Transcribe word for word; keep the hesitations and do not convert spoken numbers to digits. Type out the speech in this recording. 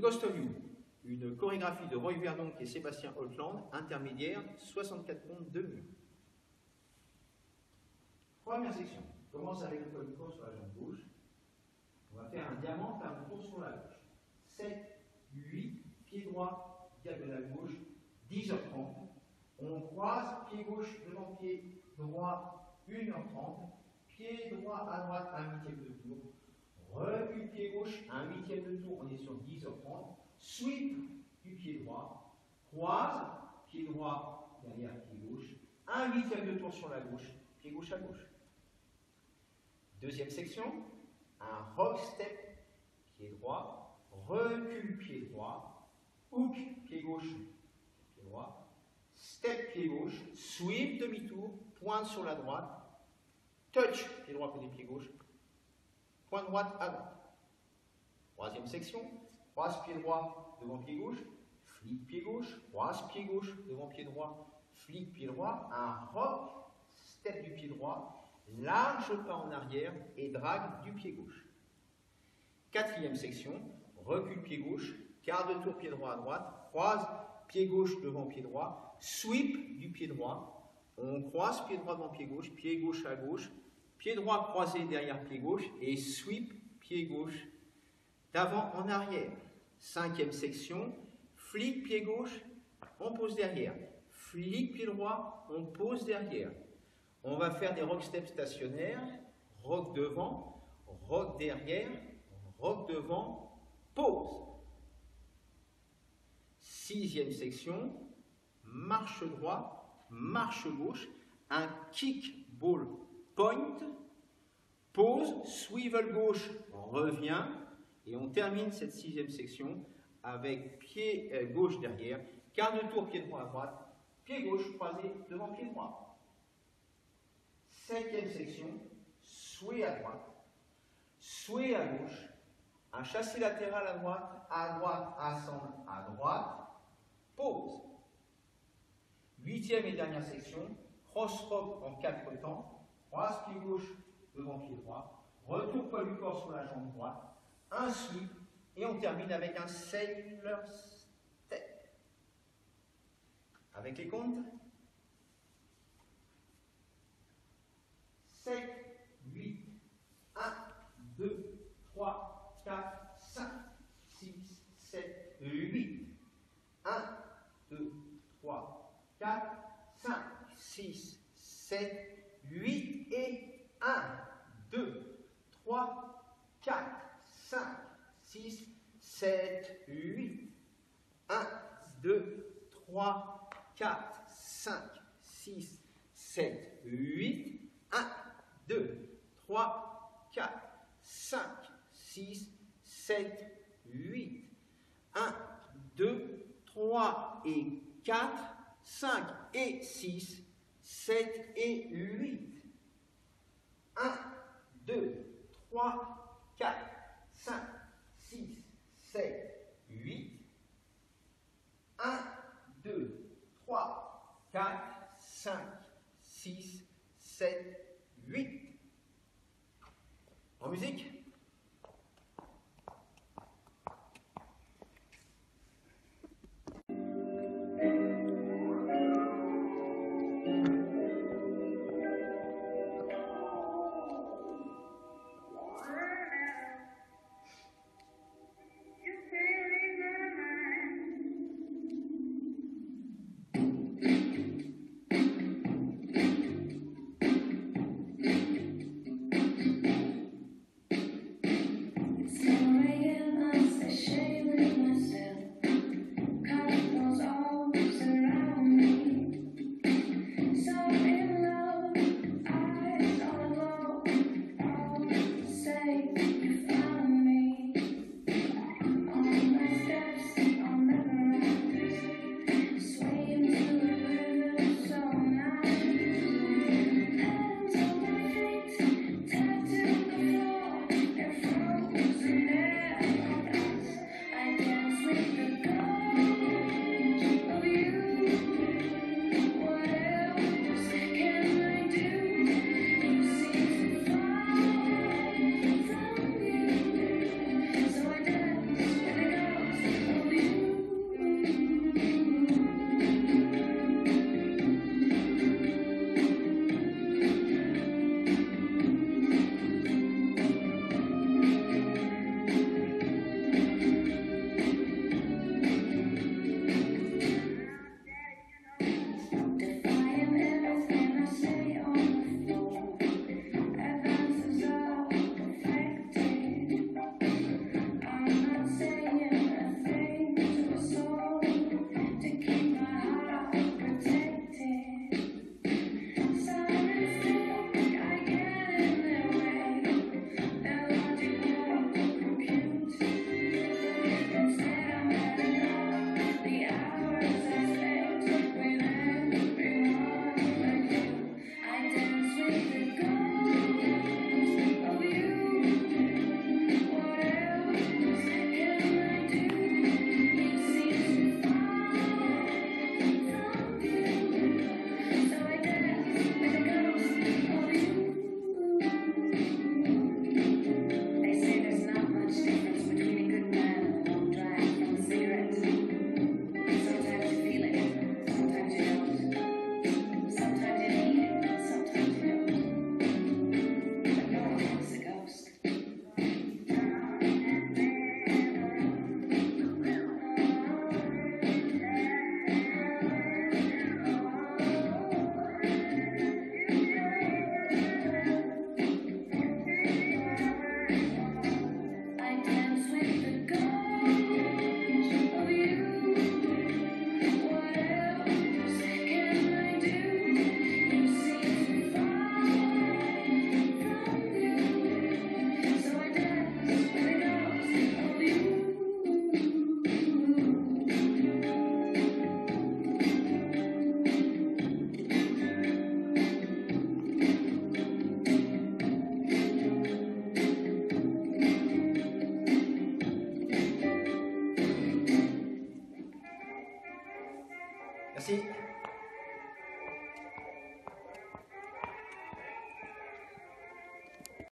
Ghost of You, une chorégraphie de Roy Verdonk et Sébastien Holtland, intermédiaire, soixante-quatre comptes de mur. Première section, on commence avec le poids du corps sur la jambe gauche. On va faire un diamant, faire un tour sur la gauche. sept, huit, pied droit, diagonale gauche, dix heures trente. On croise, pied gauche devant pied droit, une heure trente. Pied droit à droite, un huitième de tour. Recule pied gauche, un huitième de tour, on est sur dix heures trente. Sweep du pied droit. Croise, pied droit derrière pied gauche. Un huitième de tour sur la gauche, pied gauche à gauche. Deuxième section, un rock step, pied droit, recule pied droit, hook pied gauche, pied droit, step pied gauche, sweep demi-tour, pointe sur la droite, touch pied droit côté pied gauche, pointe droite à droite. Troisième section, croise pied droit devant pied gauche, flic pied gauche, croise pied gauche devant pied droit, flic pied droit, un rock step du pied droit, large pas en arrière et drague du pied gauche. Quatrième section, recule pied gauche, quart de tour pied droit à droite, croise pied gauche devant pied droit, sweep du pied droit, on croise pied droit devant pied gauche, pied gauche à gauche, pied droit croisé derrière pied gauche et sweep pied gauche d'avant en arrière. Cinquième section, flic pied gauche, on pose derrière, flic pied droit, on pose derrière. On va faire des rock steps stationnaires, rock devant, rock derrière, rock devant, pause. Sixième section, marche droit, marche gauche, un kick ball point, pause, swivel gauche, revient, et on termine cette sixième section avec pied euh, gauche derrière, quart de tour pied droit à droite, pied gauche croisé devant pied droit. Cinquième section, sway à droite, sway à gauche, un châssis latéral à droite, à droite, assemble à droite, pause. Huitième et dernière section, cross rock en quatre temps, croise pied gauche devant pied droit, retour poids du corps sur la jambe droite, un sweep, et on termine avec un sailor step. Avec les comptes, sept, huit, un, deux, trois, quatre, cinq, six, sept, huit. un, deux, trois, quatre, cinq, six, sept, huit et un, deux, trois, quatre, cinq, six, sept, huit. un, deux, trois, quatre, cinq, six, sept, huit. un, deux, trois, quatre, cinq, six, sept, huit. un, deux, trois et quatre, cinq et six, sept et huit. un, deux, trois, quatre, cinq, six, sept, huit. un, deux, trois, quatre, cinq, six, sept, huit. En musique. Merci.